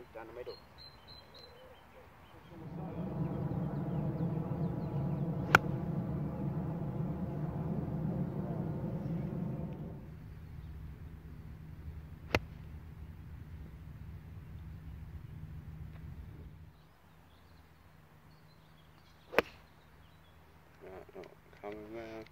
down the middle. Right, not coming round.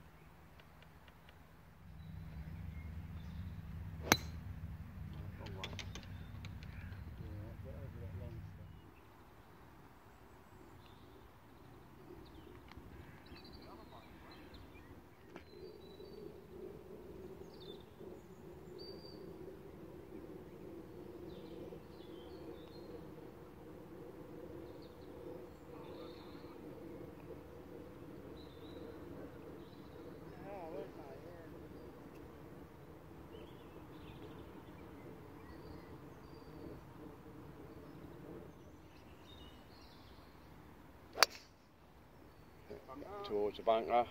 Towards the bunker.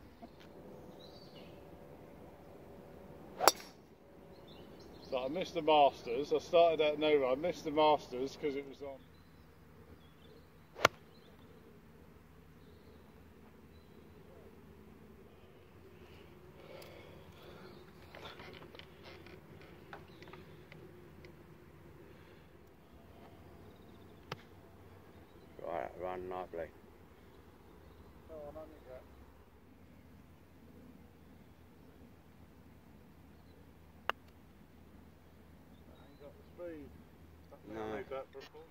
So I missed the Masters. I started out nowhere. I missed the Masters because it was on. Right, run nicely. Oh, I'm only got. I ain't got the speed. No. I make that for a call.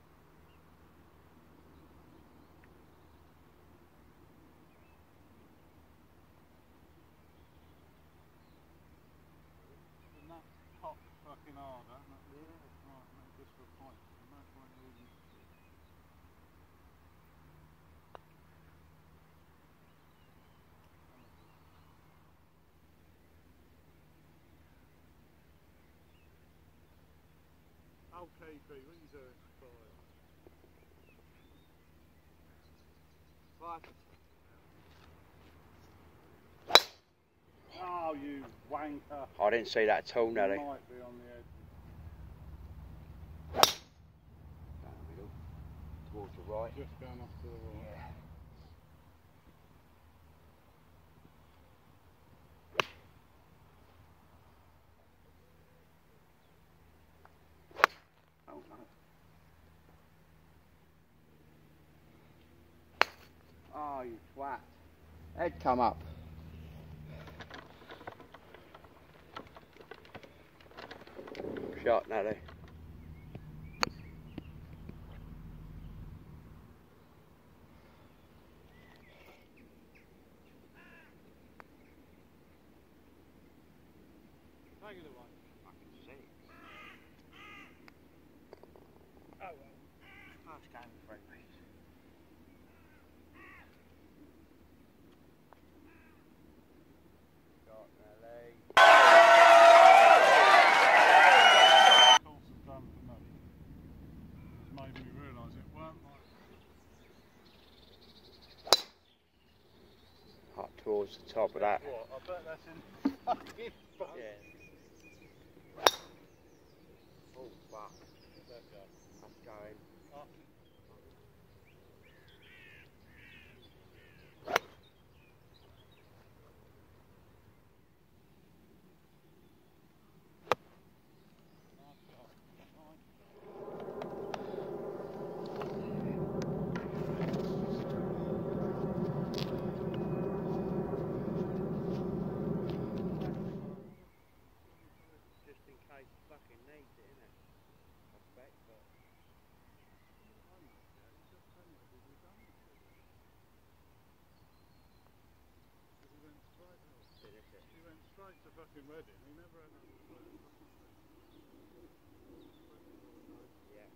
And that's hot fucking hard, isn't it? Yeah. Right, make this for a point. No point losing. Okay, Pete, what are you doing? Five. Oh, you wanker. I didn't see that at all, You Nelly. might be on the edge. Down the middle. Towards the right. Just going off to the right. Yeah. Oh no. Oh, you twat. Head come up. Shot, Nelly. Regular one. Fucking 6. Oh well. First game with 3 piece. Shot, Nelly. Course have done for me. It's made me realise it weren't like. Up towards the top of that. What? I bet that's in fucking front. Yeah. Oh fuck. Where's that go? That's going. Up. Nice shot. Nice. Just in case he fucking needs it, innit? I expect, but. He went straight to fucking Reading. He never had another clue. Yeah.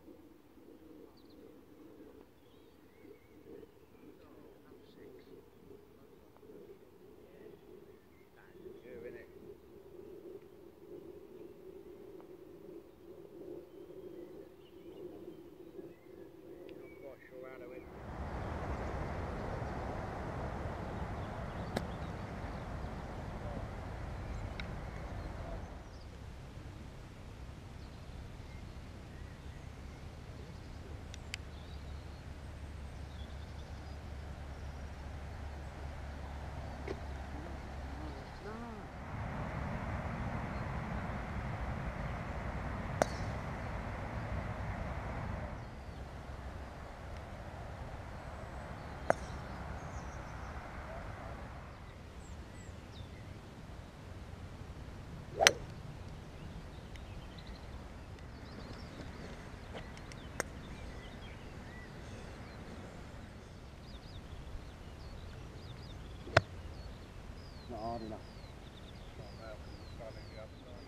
hard enough. Not now, because it's standing the other side.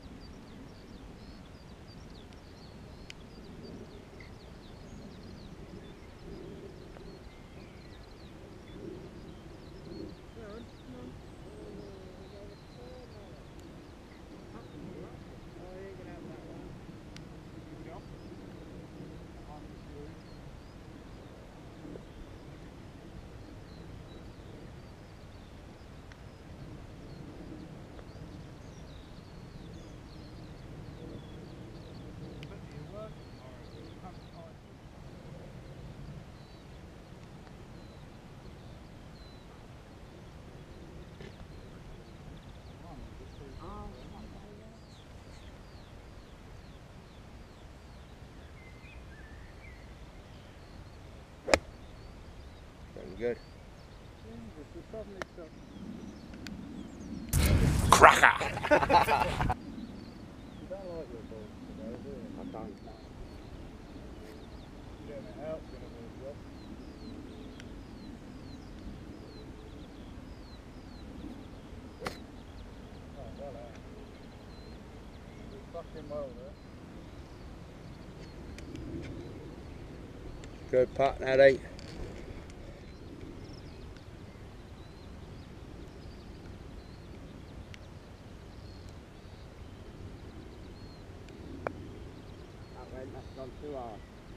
Very good. Cracker! You don't like your balls today, do you? I don't know. Getting it out's going to be a job. Oh, well out. Did fucking well there. Good putt, Natty. That's gone too hard.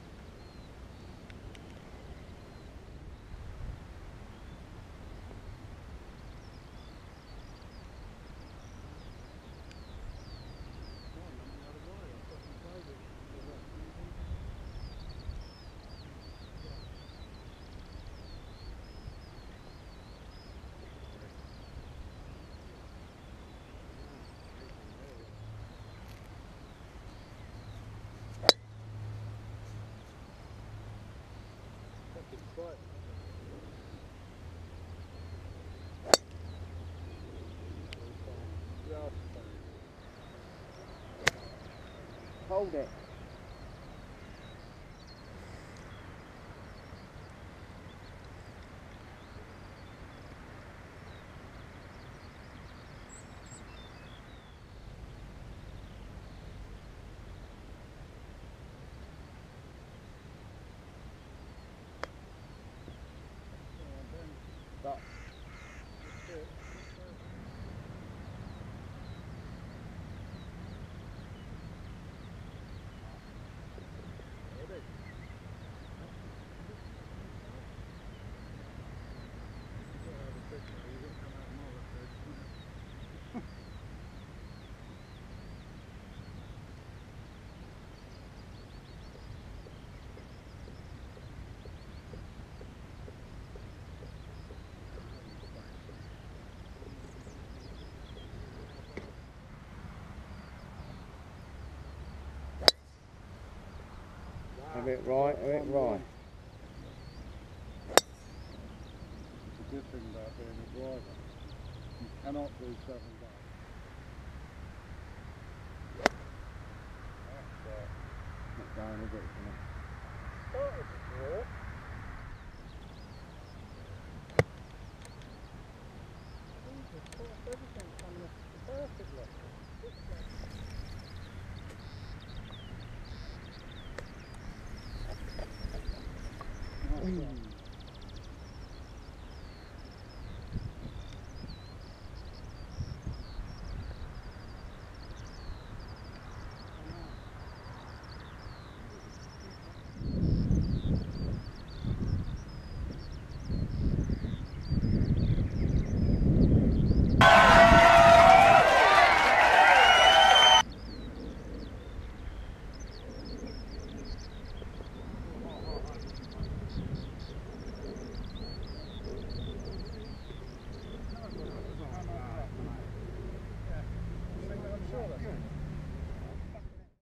Hold it. Stop. Have it right, have it right. The good thing about being a driver, you cannot do 7 days. That's Not going, is it? started to draw.